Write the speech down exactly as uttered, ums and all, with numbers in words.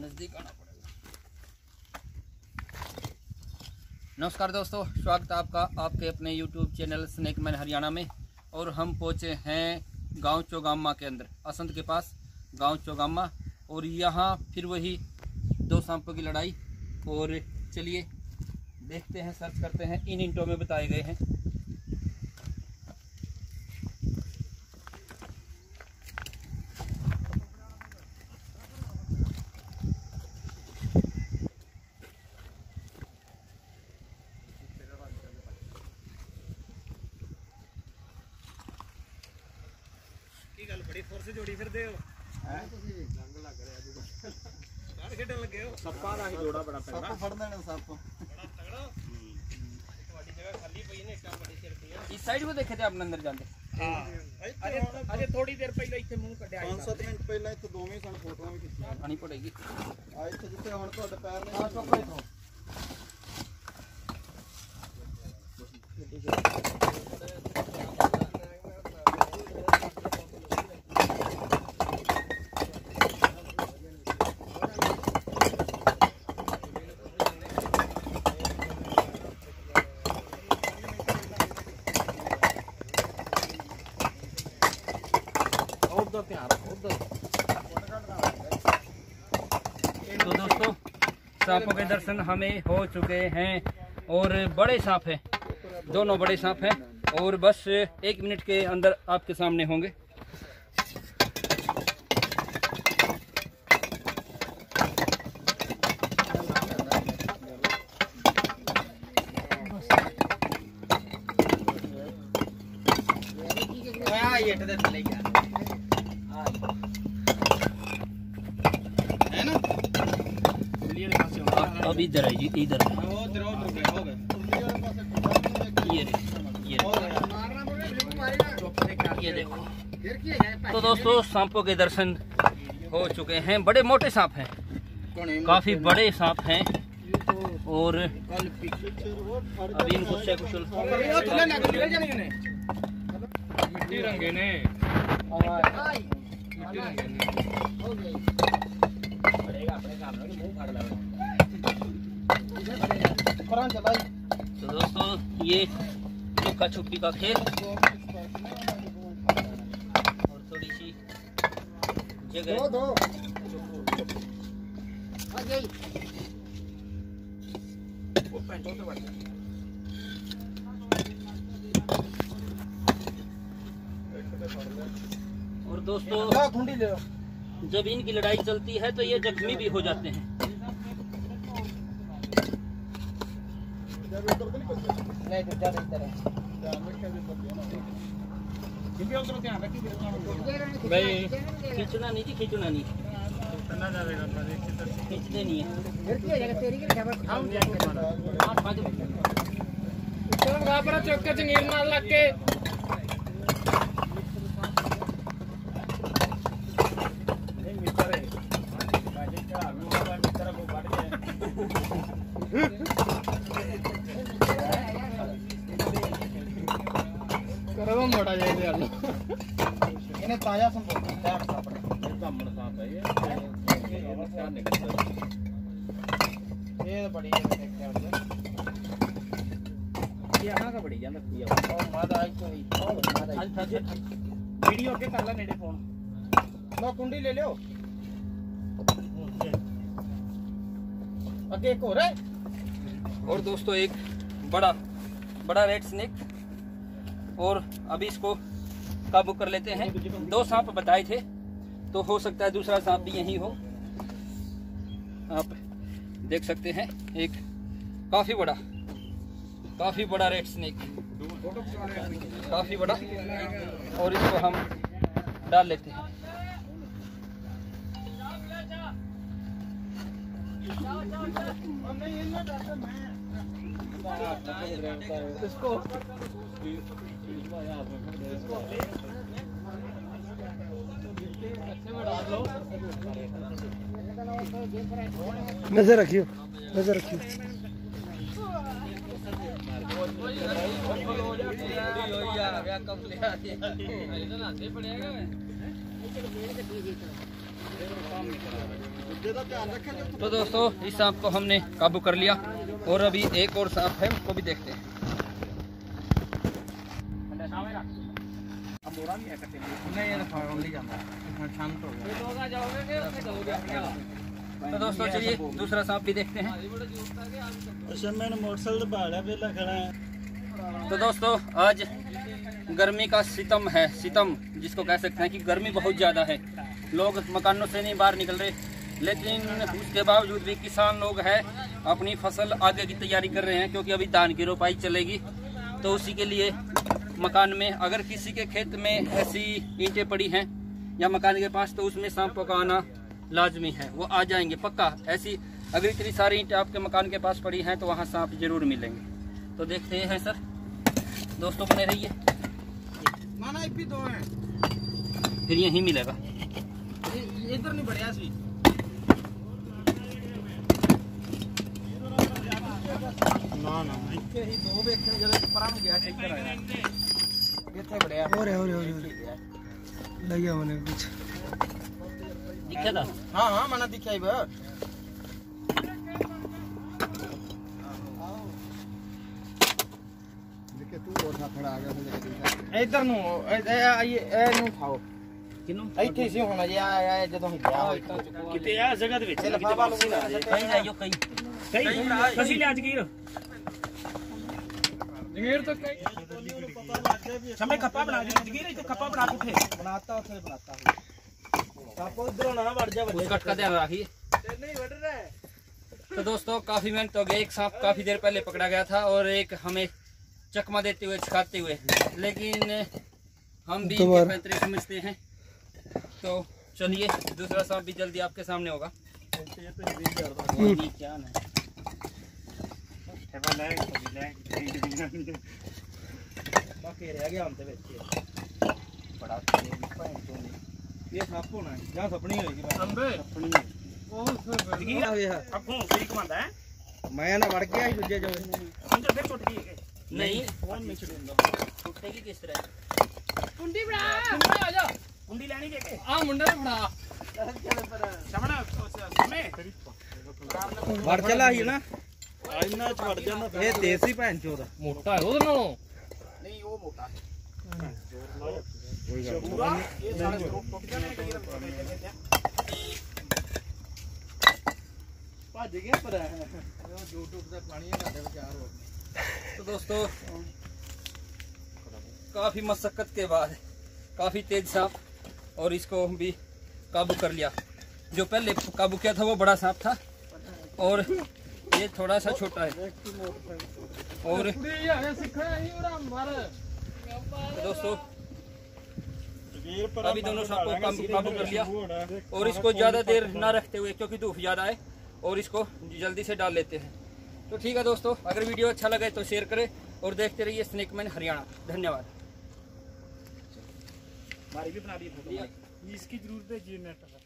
नजदीक आना पड़ेगा। नमस्कार दोस्तों, स्वागत है आपका आपके अपने YouTube channel snake man Haryana में। और हम पहुंचे हैं गांव चौगामा के अंदर, असंत के पास गांव चौगामा। और यहाँ फिर वही दो सांपों की लड़ाई। और चलिए देखते हैं, सर्च करते हैं, इन इंटों में बताए गए हैं। बड़ी फोर्स जोड़ी फिर दे हो हैं ਤੁਸੀਂ ਜੰਗ ਲੱਗ ਰਿਹਾ ਜੀ ਬਾਹਰ ਖੇਡਣ ਲੱਗੇ ਹੋ। ਸੱਪਾਂ ਦਾ ਹੀ ਜੋੜਾ ਬੜਾ ਪੈਂਦਾ, ਸੱਪ ਫੜਦੇ ਨੇ ਸੱਪ ਬੜਾ ਤਗੜਾ। ਤੁਹਾਡੀ ਜਗ੍ਹਾ ਖਾਲੀ ਪਈ ਨੇ, ਇੱਕ ਬੜੀ ਸਿਰ ਪਈ ਹੈ। इस साइड को देखे थे अपने अंदर जाते। ਹਾਂ ਅਜੇ ਅਜੇ ਥੋੜੀ ਦੇਰ ਪਹਿਲਾਂ ਇੱਥੇ ਮੂੰਹ ਕੱਢਿਆ ਪੰਜ ਸੱਤ ਮਿੰਟ ਪਹਿਲਾਂ ਇੱਥੇ ਦੋਵੇਂ ਸਣ ਫੋਟੋਆਂ ਵੀ ਖਿੱਚੀਆਂ। आनी पड़ेगी ਆ ਇੱਥੇ ਜਿੱਥੇ ਹੁਣ ਤੁਹਾਡੇ ਪੈਰ ਨੇ ਆ ਚੁੱਪ ਇੱਥੋਂ। तो दोस्तों, सांपों के दर्शन हमें हो चुके हैं और बड़े सांप हैं, दोनों बड़े सांप हैं। और बस एक मिनट के अंदर आपके सामने होंगे। है ना अब इधर है जी, इधर है। ये ये ये देखो। तो दोस्तों, सांपों के दर्शन हो चुके हैं। बड़े मोटे सांप हैं, काफी बड़े सांप हैं। और अभी इनको से कुछ मिट्टी रंगे ने तो दोस्तों, ये लुका छुपी का खेल और थोड़ी सी जगह। और दोस्तों, जब इनकी लड़ाई चलती है तो ये जख्मी भी हो जाते हैं। खींचना नहीं जी, खींचना नहीं, खींचते नहीं है। चौके जंगीर नाल लग के करो मोटा जाए इन्हें ताजा संभोग अपने घामण सांप है। ये बड़ी यहाँ का बड़ी जान रखी है वीडियो के कर ला नेड़े फोन लो कुंडी ले लो आगे एक और है। और दोस्तों, एक बड़ा बड़ा रेड स्नेक। और अभी इसको काबू कर लेते हैं। दो सांप बताए थे, तो हो सकता है दूसरा सांप भी यही हो। आप देख सकते हैं, एक काफी बड़ा काफी बड़ा रेड स्नेक, काफी बड़ा। और इसको हम डाल लेते हैं। इसको नजर रखियो, नजर रखियो। तो दोस्तों इस सांप को हमने काबू कर लिया और अभी एक और सांप है उसको भी देखते हैं। तो दोस्तों चलिए दूसरा सांप भी देखते हैं। तो दोस्तों आज गर्मी का सितम है, सितम जिसको कह सकते हैं कि गर्मी बहुत ज़्यादा है, लोग मकानों से नहीं बाहर निकल रहे, लेकिन उसके बावजूद भी किसान लोग हैं अपनी फसल आगे की तैयारी कर रहे हैं, क्योंकि अभी धान की रोपाई चलेगी। तो उसी के लिए मकान में अगर किसी के खेत में ऐसी ईंटें पड़ी हैं या मकान के पास, तो उसमें सांपों का आना लाजमी है, वो आ जाएंगे पक्का। ऐसी अगर इतनी सारी ईंटें आपके मकान के पास पड़ी हैं तो वहाँ सांप जरूर मिलेंगे। तो देखते हैं सर, दोस्तों बने रहिए, दो हैं फिर यहीं मिलेगा। इधर नहीं बढ़िया सी ना ना इतने ही दो वेखण जरा पਰਾਂ ਨੂੰ ਗਿਆ ਇੱਧਰ ਆਇਆ ਇੱਥੇ ਬੜਿਆ ਹੋ ਰਿਹਾ ਹੋ ਰਿਹਾ ਹੋ ਰਿਹਾ ਲਈਆ ਮਨੇ ਕੁਝ दिखे था? हाँ हाँ मना दिखाई बा देखे तू और ना खड़ा आ गया इधर नु ये ए नु खाओ किनु ਇੱਥੇ ਸੀ ਹੁਣ ਜੇ ਆਇਆ ਜਦੋਂ ਹੀ ਗਿਆ ਹੋਇਆ ਕਿਤੇ ਆ ਜਗ੍ਹਾ ਦੇ ਵਿੱਚ ਲਫਾਫਾ ਨੂੰ कहीं जाइयो कहीं ਕਈ ਅਸੀਂ ਲਿਆ ਜਗੀਰ जगीर तो कई ਸਮੇਂ ਖੱਪਾ ਬਣਾ ਦੇ ਜਗੀਰ ਇੱਥੇ ਖੱਪਾ ਬਣਾ ਕੇ ਉੱਥੇ बनाता उसे बनाता हूं आपको इधर ना बढ़ जा उस कट का ध्यान रखिए। नहीं बढ़ रहा है। तो दोस्तों काफी मेहनत हो गई, एक सांप काफी देर पहले पकड़ा गया था और एक हमें चकमा देते हुए सिखाते हुए, लेकिन हम भी इनके पैतरे समझते हैं। तो चलिए दूसरा सांप भी जल्दी आपके सामने होगा। क्या ना बाकी रह गया हम ते बड़ा ये सांप होना है जहां सपनी होगी अंबे सपनी ਜਗੀਰ ਅੱਗੋਂ ਕੀ ਕਮਾਂਦਾ ਹੈ मैं ना बढ़ गया ही दूजे जो ਅੰਦਰ ਫਿਰ ਟੁੱਟ ਗਈ ਹੈ नहीं कौन मिचड़ ਹੁੰਦਾ टूटेगी किस तरह? ਕੁੰਡੀ ਬਣਾ ਕੁੰਡੀ ਆ ਜਾ ਕੁੰਡੀ ਲੈਣੀ ਦੇ ਕੇ आ मुंडा ने बड़ा ਸਮਣਾ ਸਮੇਂ बढ़ चला ही ना इन्ना च बढ़ जांदा ये देसी भैन चोद मोटा है उधर नालों ਨਹੀਂ ਉਹ ਮੋਟਾ कोई गल ਪੂਰਾ ਇਹ ਸਾਰੇ ਟੁੱਟ ਜਾਣੇ ਕਈ ਰੰਗ भज गया पर यूट्यूब से पानी है विचार हो। तो दोस्तों काफी मशक्कत के बाद काफी तेज सांप और इसको भी काबू कर लिया। जो पहले काबू किया था वो बड़ा सांप था और ये थोड़ा सा छोटा है। और तो दोस्तों अभी दोनों सांप को काबू काबू कर लिया और इसको ज्यादा देर ना रखते हुए, क्योंकि धूप ज्यादा है, और इसको जल्दी से डाल लेते हैं। तो ठीक है दोस्तों, अगर वीडियो अच्छा लगे तो शेयर करें और देखते रहिए स्नेकमैन हरियाणा। धन्यवाद। हमारी भी बना दी इसकी जरूरत है जी नेट